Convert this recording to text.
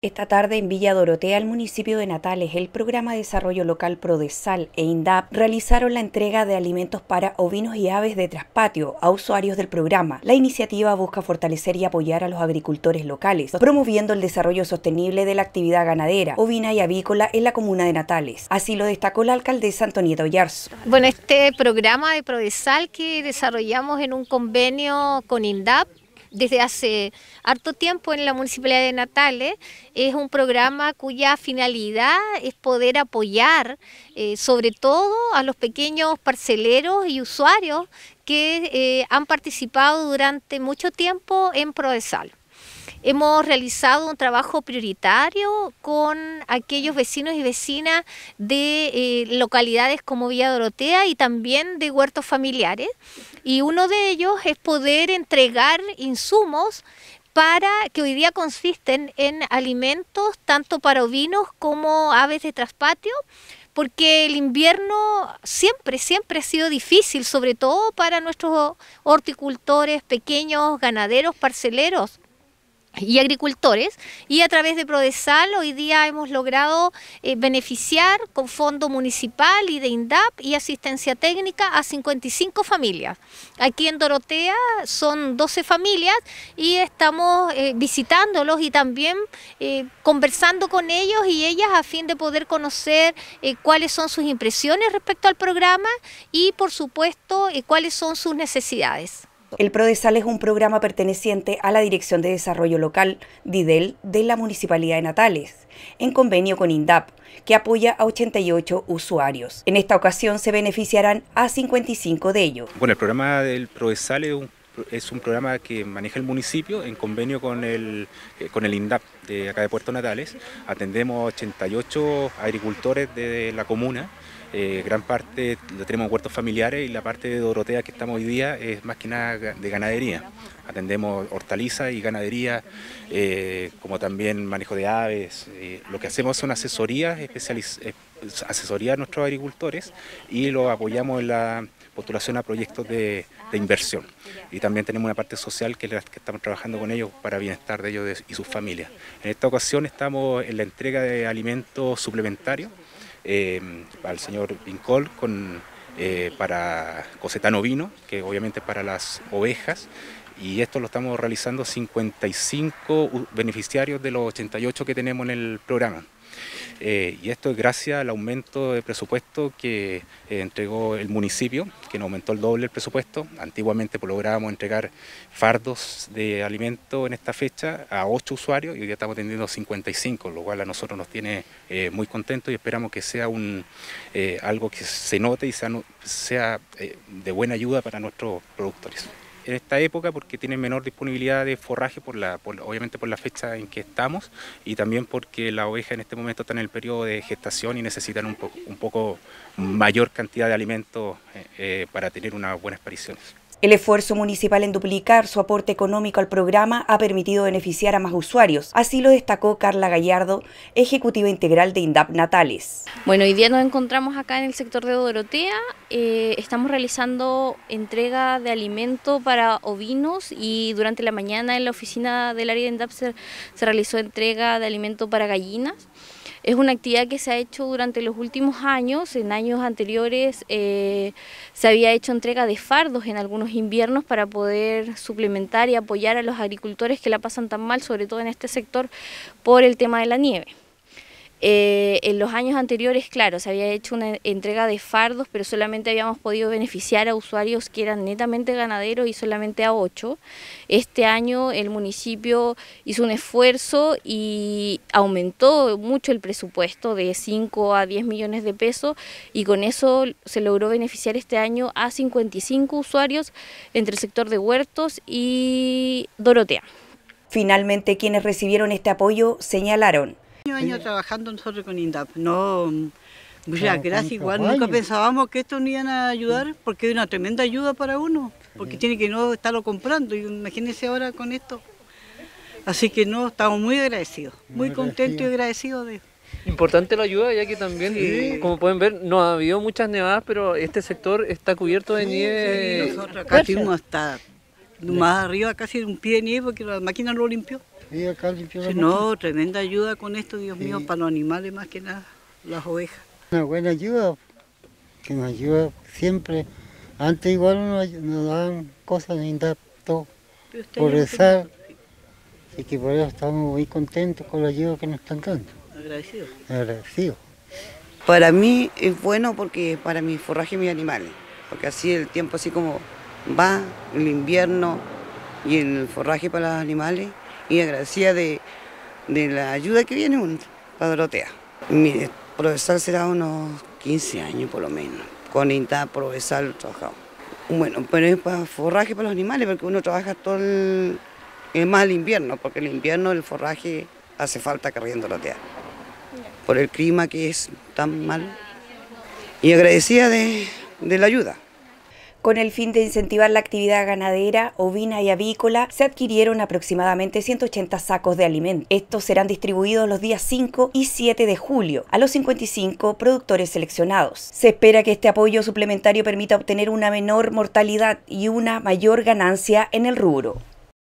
Esta tarde en Villa Dorotea, el municipio de Natales, el Programa de Desarrollo Local Prodesal e INDAP realizaron la entrega de alimentos para ovinos y aves de traspatio a usuarios del programa. La iniciativa busca fortalecer y apoyar a los agricultores locales, promoviendo el desarrollo sostenible de la actividad ganadera, ovina y avícola en la comuna de Natales. Así lo destacó la alcaldesa Antonieta Oyarzo. Bueno, este programa de Prodesal que desarrollamos en un convenio con INDAP desde hace harto tiempo en la Municipalidad de Natales, es un programa cuya finalidad es poder apoyar sobre todo a los pequeños parceleros y usuarios que han participado durante mucho tiempo en Prodesal. Hemos realizado un trabajo prioritario con aquellos vecinos y vecinas de localidades como Villa Dorotea y también de huertos familiares. Y uno de ellos es poder entregar insumos para que hoy día consisten en alimentos tanto para ovinos como aves de traspatio, porque el invierno siempre ha sido difícil, sobre todo para nuestros horticultores, pequeños ganaderos, parceleros y agricultores, y a través de Prodesal hoy día hemos logrado beneficiar con fondo municipal y de INDAP y asistencia técnica a 55 familias. Aquí en Dorotea son 12 familias y estamos visitándolos y también conversando con ellos y ellas a fin de poder conocer cuáles son sus impresiones respecto al programa y por supuesto cuáles son sus necesidades. El Prodesal es un programa perteneciente a la Dirección de Desarrollo Local, DIDEL, de la Municipalidad de Natales, en convenio con INDAP, que apoya a 88 usuarios. En esta ocasión se beneficiarán a 55 de ellos. Bueno, el programa del Prodesal es un programa que maneja el municipio en convenio con el INDAP de acá de Puerto Natales. Atendemos a 88 agricultores de la comuna. Gran parte lo tenemos en huertos familiares y la parte de Dorotea que estamos hoy día es más que nada de ganadería. Atendemos hortalizas y ganadería, como también manejo de aves. Lo que hacemos son asesorías, asesoría a nuestros agricultores y los apoyamos en la postulación a proyectos de inversión. Y también tenemos una parte social que estamos trabajando con ellos para bienestar de ellos y sus familias. En esta ocasión estamos en la entrega de alimentos suplementarios al señor Vincol para Cossetano Ovino, que obviamente es para las ovejas, y esto lo estamos realizando 55 beneficiarios de los 88 que tenemos en el programa. Y esto es gracias al aumento de presupuesto que entregó el municipio, que nos aumentó el doble el presupuesto. Antiguamente lográbamos entregar fardos de alimento en esta fecha a 8 usuarios y hoy día estamos atendiendo 55, lo cual a nosotros nos tiene muy contentos y esperamos que sea algo que se note y sea de buena ayuda para nuestros productores. En esta época porque tienen menor disponibilidad de forraje obviamente por la fecha en que estamos y también porque la oveja en este momento está en el periodo de gestación y necesitan un poco mayor cantidad de alimentos para tener unas buenas apariciones. El esfuerzo municipal en duplicar su aporte económico al programa ha permitido beneficiar a más usuarios. Así lo destacó Carla Gallardo, ejecutiva integral de INDAP Natales. Bueno, hoy día nos encontramos acá en el sector de Dorotea. Estamos realizando entrega de alimento para ovinos y durante la mañana en la oficina del área de INDAP se realizó entrega de alimento para gallinas. Es una actividad que se ha hecho durante los últimos años. En años anteriores se había hecho entrega de fardos en algunos inviernos para poder suplementar y apoyar a los agricultores que la pasan tan mal, sobre todo en este sector, por el tema de la nieve. En los años anteriores, claro, se había hecho una entrega de fardos, pero solamente habíamos podido beneficiar a usuarios que eran netamente ganaderos y solamente a 8. Este año el municipio hizo un esfuerzo y aumentó mucho el presupuesto de 5 a 10 millones de pesos y con eso se logró beneficiar este año a 55 usuarios entre el sector de huertos y Dorotea. Finalmente, quienes recibieron este apoyo señalaron: años trabajando nosotros con INDAP, muchas gracias, igual nunca pensábamos que esto nos iban a ayudar porque es una tremenda ayuda para uno, porque tiene que no estarlo comprando, y imagínense ahora con esto. Así que estamos muy agradecidos, muy contentos y agradecidos de... Importante la ayuda, ya que también, como pueden ver, no ha habido muchas nevadas, pero este sector está cubierto de nieve. Nosotros acá estuvimos hasta más arriba, casi de un pie de nieve, porque la máquina lo limpió. Sí, acá limpiamos. Sí, no, tremenda ayuda con esto, Dios mío, para los animales más que nada, las ovejas. Una buena ayuda, que nos ayuda siempre. Antes igual nos daban cosas de INDAP, todo, por rezar. Así que por eso estamos muy contentos con la ayuda que nos están dando. Agradecidos. Agradecidos. Para mí es bueno porque para mi forraje y mis animales, porque así el tiempo así como va, el invierno y el forraje para los animales, y agradecida de la ayuda que viene para Dorotea. Mi Prodesal será unos 15 años por lo menos, con INDAP, Prodesal trabajamos. Bueno, pero es para forraje para los animales, porque uno trabaja todo es más el invierno, porque el invierno el forraje hace falta acá en Dorotea, por el clima que es tan malo, y agradecida de la ayuda. Con el fin de incentivar la actividad ganadera, ovina y avícola, se adquirieron aproximadamente 180 sacos de alimento. Estos serán distribuidos los días 5 y 7 de julio a los 55 productores seleccionados. Se espera que este apoyo suplementario permita obtener una menor mortalidad y una mayor ganancia en el rubro.